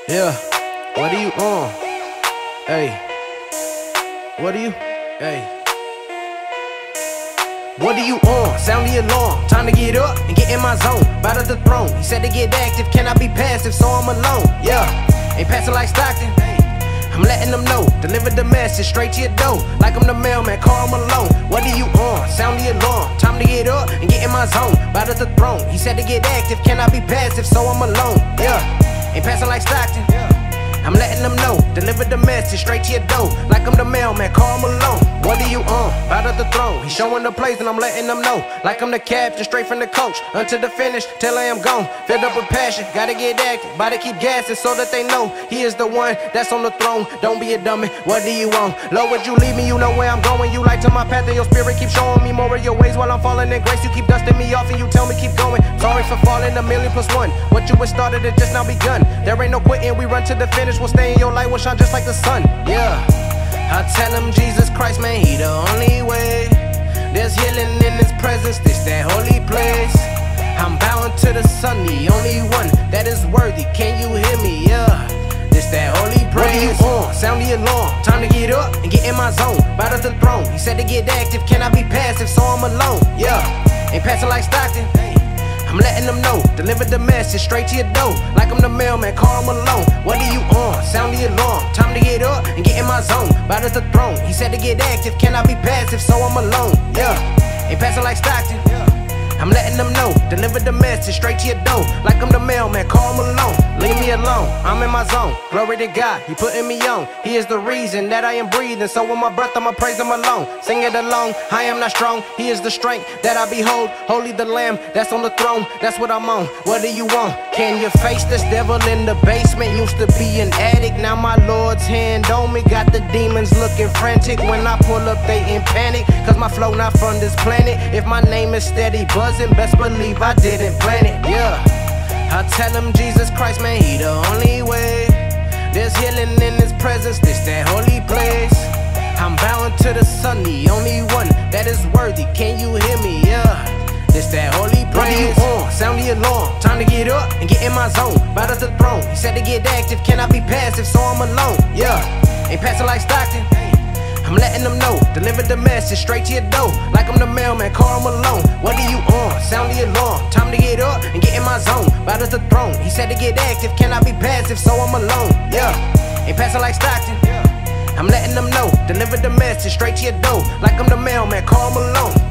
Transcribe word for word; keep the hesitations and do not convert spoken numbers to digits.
Yeah, what are you on? Hey, what are you? Hey, what are you on? Sound the alarm, time to get up and get in my zone. Bow to the throne, he said to get active, can I be passive, so I'm alone. Yeah, ain't passing like Stockton. I'm letting them know, deliver the message straight to your door. Like I'm the mailman, call Malone. What are you on? Sound the alarm, time to get up and get in my zone. Bow to the throne, he said to get active, can I be passive, so I'm alone. Yeah, ain't passing like Stockton. I'm letting them know, deliver the message straight to your door. Like I'm the mailman, call Malone. What are you on? Bow to the throne, he's showing the place and I'm letting them know. Like I'm the captain, straight from the coach, until the finish, till I am gone. Filled up with passion, gotta get active, bout to keep gassing so that they know he is the one that's on the throne. Don't be a dummy, what do you want? Lord, would you leave me? You know where I'm going. You light to my path and your spirit keep showing me more of your ways while I'm falling in grace. You keep dusting me off and you tell me keep going. Sorry for falling a million plus one. What you had started, it just now begun. There ain't no quitting, we run to the finish. We'll stay in your light, we'll shine just like the sun. Yeah, I tell him Jesus Christ, man, he the only way. There's healing in his presence, this that holy place. I'm bowing to the sun, the only one that is worthy. Can you hear me? Yeah, this that holy praise. What are you on? Sound the alarm, time to get up and get in my zone. Bow to the throne, he said to get active, can I be passive, so I'm alone. Yeah, ain't passing like Stockton. I'm letting them know, deliver the message straight to your door. Like I'm the mailman, call Malone. What are you on? Sound the alarm, time to get up and get in my zone. Bow to the throne, he said to get active, can I be passive, so I'm alone. Yeah, ain't passing like Stockton. I'm letting them know, deliver the message straight to your door. Like I'm the mailman, call Malone. Leave me alone, I'm in my zone. Glory to God, he putting me on. He is the reason that I am breathing, so with my breath I'ma praise him alone. Sing it along, I am not strong. He is the strength that I behold. Holy the Lamb that's on the throne, that's what I'm on. What do you want? Can you face this devil in the basement? Used to be an addict, now my Lord's hand on me. Got the demons looking frantic. When I pull up they in panic, cause my flow not from this planet. If my name is steady buzzing, best believe I didn't plan it. Yeah, I tell him Jesus Christ, man, he the only way. There's healing in his presence, this that holy place. I'm bowing to the sun, the only one that is worthy. Can you hear me? Yeah, this that holy praise. What are you on? Sound the alarm, time to get up and get in my zone. Bow to the throne, he said to get active, can I be passive, so I'm alone. Yeah, ain't passing like Stockton. I'm letting them know, deliver the message straight to your door. Like I'm the mailman, call Malone. What are you on? Sound the alarm, time to get up and get in my zone. Bow to the throne, he said to get active, can I be passive, so I'm alone. Yeah, ain't passing like Stockton. I'm letting them know, deliver the message straight to your door. Like I'm the mailman, call Malone.